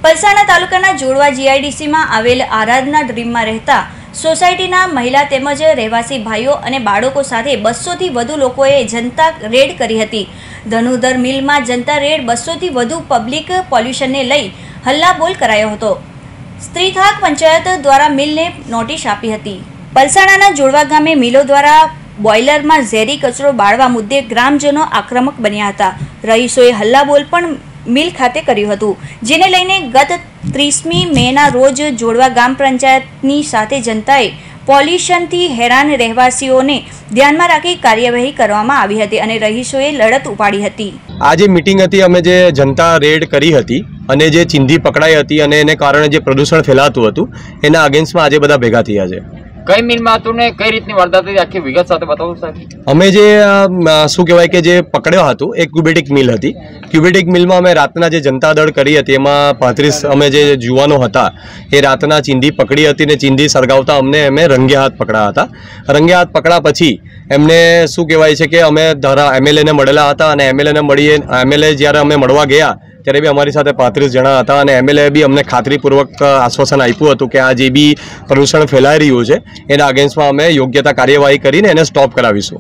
પલસાણા તાલુકાના જોડવા જીઆઈડીસી માં આવેલ આરાધના ડ્રીમમાં રહેતા સોસાયટીના મહિલા તેમજ રહેવાસી ભાઈઓ અને બાળકો સાથે 200 થી વધુ લોકોએ જનતા રેડ કરી હતી। ધનુધર મિલમાં જનતા રેડ 200 થી વધુ પબ્લિક પોલ્યુશનને લઈ હલ્લાબોલ કરાયો હતો। સ્ત્રીથાક પંચાયત દ્વારા મિલને નોટિસ આપી હતી। પલસાણાના જોડવા ગામે મિલો દ્વારા બોઇલરમાં ઝેરી કચરો બાળવા મુદ્દે ગ્રામજનો આક્રમક બન્યા હતા। રહીશોએ હલ્લાબોલ પણ મિલ ખાતે કર્યું હતું, જેને લઈને ગત 30મી મેના રોજ જોડવા ગ્રામ પંચાયતની સાથે જનતાએ પોલ્યુશનથી હેરાન રહેવાસીઓને ધ્યાનમાં રાખી કાર્યવાહી કરવામાં આવી હતી અને રહીશોએ લડત ઉપાડી હતી। આજે મીટિંગ હતી, અમે જે જનતા રેડ કરી હતી અને જે ચીંધી પકડાઈ હતી અને એને કારણે જે પ્રદૂષણ ફેલાતું હતું એના અગેન્સ્ટમાં આજે બધા ભેગા થયા છે। કઈ મિલમાં હતું ને કઈ રીતની વારદાત હતી આખી વિગત સાથે બતાવો સાહેબ। અમે જે શું કહેવાય કે જે પકડ્યો હતો એ ક્યુબેટિક મિલ હતી। ક્યુબેટિક મિલમાં અમે રાતના જે જનતા દળ કરી હતી એમાં 35 અમે જે જુવાનો હતા એ રાતના ચીંધી પકડી હતી ને ચીંધી સળગાવતા અમે રંગે હાથ પકડ્યા હતા। રંગે હાથ પકડ્યા પછી એમને શું કહેવાય છે કે અમે એમએલએને મળેલા હતા અને એમએલએ જ્યારે અમે મળવા ગયા ત્યારે બી અમારી સાથે 35 જણા હતા અને એમએલએ બી અમને ખાતરીપૂર્વક આશ્વાસન આપ્યું હતું કે આ જે બી પ્રદૂષણ ફેલાઈ રહ્યું છે એના અગેન્સ્ટમાં અમે યોગ્યતા કાર્યવાહી કરીને એને સ્ટોપ કરાવીશું।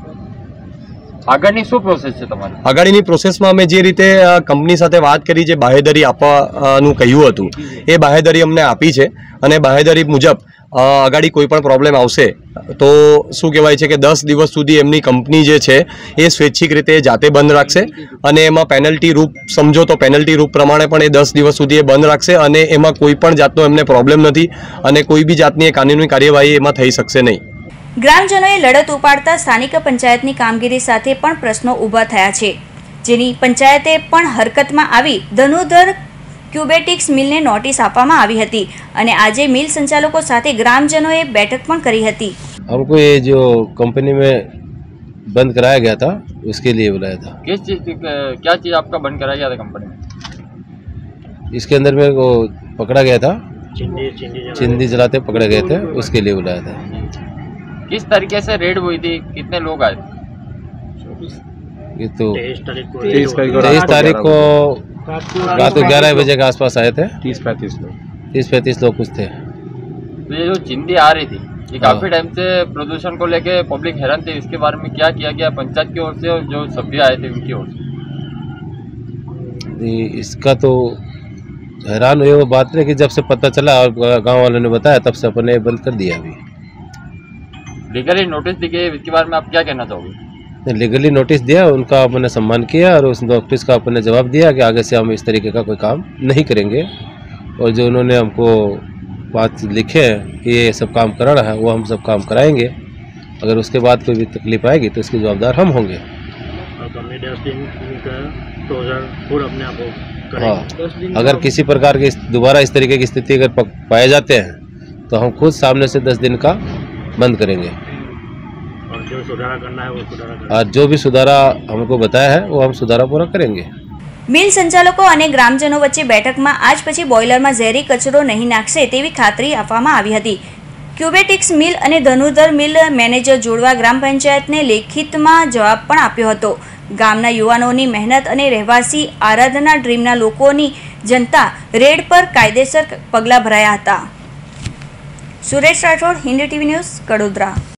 આગળની શું પ્રોસેસ છે તમારી? આગળની પ્રોસેસમાં અમે જે રીતે કંપની સાથે વાત કરી, જે બાહેધરી આપવાનું કહ્યું હતું એ બાહેધરી અમને આપી છે અને બાહેધરી મુજબ આગાડી કોઈ પણ પ્રોબ્લેમ આવશે તો શું કહેવાય છે કે 10 દિવસ સુધી એમની કંપની જે છે એ સ્વૈચ્છિક રીતે જાતે બંધ રાખશે અને એમાં પેનલ્ટી રૂપ સમજો તો પેનલ્ટી રૂપ પ્રમાણે પણ એ 10 દિવસ સુધી એ બંધ રાખશે અને એમાં કોઈ પણ જાતનો એમને પ્રોબ્લેમ નથી અને કોઈ બી જાતની કાનૂની કાર્યવાહી એમાં થઈ શકશે નહીં। ગ્રામજનોએ લડત ઉપાડતા સ્થાનિક પંચાયતની કામગીરી સાથે પણ પ્રશ્નો ઊભા થયા છે, જેની પંચાયતે પણ હરકતમાં આવી ધનુધર ક્યુબેટિક્સ મિલને નોટિસ આપવામાં આવી હતી અને આજે મિલ સંચાલકો સાથે ગ્રામજનોએ બેઠક પણ કરી હતી। हमको ये जो कंपनी में बंद कराया गया था उसके लिए बुलाया था। किस चीज क्या चीज आपका बंद कराया गया था कंपनी में? इसके अंदर में वो पकड़ा गया था, चिंदी जलाते पकड़े गए थे, उसके लिए बुलाया था। किस तरीके से रेड हुई थी, कितने लोग आए थे? ये तो 23 तारीख को रात को 11 बजे के आसपास आए थे। 30-35 लोग कुछ थे। तो ये जो चिंदी आ रही थी ये काफी टाइम से प्रदूषण को लेके पब्लिक हैरान थी, इसके बारे में क्या किया गया पंचायत की ओर से और जो सभ्य आए थे उनकी ओर से? इसका तो हैरान हुए वो बात है कि जब से पता चला और गांव वालों ने बताया तब से अपने बंद कर दिया। अभी लीगली नोटिस दी गई, इसके बारे में आप क्या कहना चाहोगे? लीगली नोटिस दिया, उनका अपने सम्मान किया और उस नोटिस का अपने जवाब दिया कि आगे से हम इस तरीके का कोई काम नहीं करेंगे और जो उन्होंने हमको बात लिखे कि ये सब काम कराना है वो हम सब काम कराएंगे। अगर उसके बाद कोई भी तकलीफ आएगी तो इसके जवाबदार हम होंगे। हाँ, अगर किसी प्रकार की दोबारा इस तरीके की स्थिति अगर पाए जाते हैं तो हम खुद सामने से 10 दिन का बंद करेंगे और जो सुधारा करना है वो सुधारा करेंगे और जो भी सुधारा हमको बताया है वो हम सुधारा पूरा करेंगे। મિલ સંચાલકો અને ગ્રામજનો વચ્ચે બેઠકમાં આજ પછી બોઇલરમાં ઝેરી કચરો નહીં નાખશે તેવી ખાતરી આપવામાં આવી હતી। ક્યુબેટિક્સ મિલ અને ધનુધર મિલ મેનેજર જોડવા ગ્રામ પંચાયતને લેખિતમાં જવાબ પણ આપ્યો હતો। ગામના યુવાનોની મહેનત અને રહેવાસી આરાધના ડ્રીમના લોકોની જનતા રેડ પર કાયદેસર પગલાં ભરાયા હતા। Suresh Rathod, Hindi TV news, Kadodara.